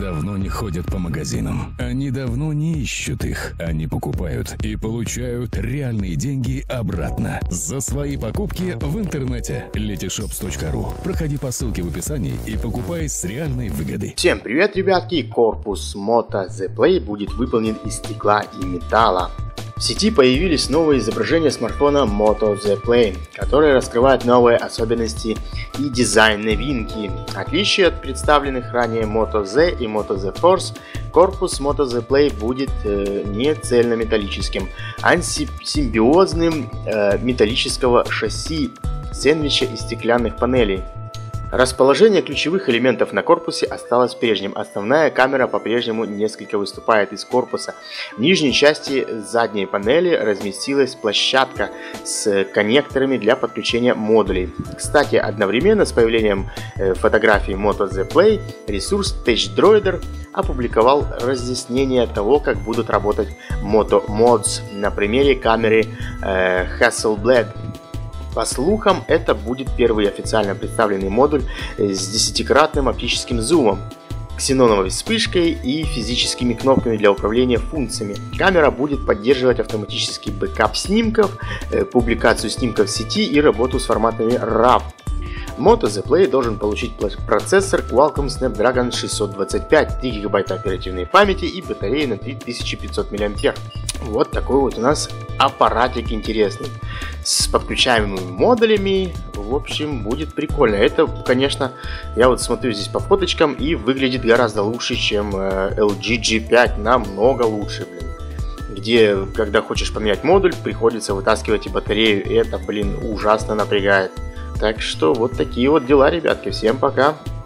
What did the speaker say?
давно не ходят по магазинам. Они давно не ищут их. Они покупают и получают реальные деньги обратно за свои покупки в интернете. Letyshops.ru. Проходи по ссылке в описании и покупай с реальной выгодой. Всем привет, ребятки! Корпус Moto Z Play будет выполнен из стекла и металла. В сети появились новые изображения смартфона Moto Z Play, которые раскрывают новые особенности и дизайн-новинки. Отличие от представленных ранее Moto Z и Moto Z Force, корпус Moto Z Play будет не цельнометаллическим, а симбиозным металлического шасси, сэндвича из стеклянных панелей. Расположение ключевых элементов на корпусе осталось прежним. Основная камера по-прежнему несколько выступает из корпуса. В нижней части задней панели разместилась площадка с коннекторами для подключения модулей. Кстати, одновременно с появлением фотографий Moto Z Play ресурс TouchDroider опубликовал разъяснение того, как будут работать Moto Mods на примере камеры Hasselblad. По слухам, это будет первый официально представленный модуль с 10-кратным оптическим зумом, ксеноновой вспышкой и физическими кнопками для управления функциями. Камера будет поддерживать автоматический бэкап снимков, публикацию снимков в сети и работу с форматами RAW. Moto Z Play должен получить процессор Qualcomm Snapdragon 625, 3 ГБ оперативной памяти и батарею на 3500 мАч. Вот такой вот у нас аппаратик интересный. С подключаемыми модулями, в общем, будет прикольно. Это, конечно, я вот смотрю здесь по фоточкам и выглядит гораздо лучше, чем LG G5, намного лучше, блин. Где, когда хочешь поменять модуль, приходится вытаскивать и батарею, и это, блин, ужасно напрягает. Так что вот такие вот дела, ребятки. Всем пока!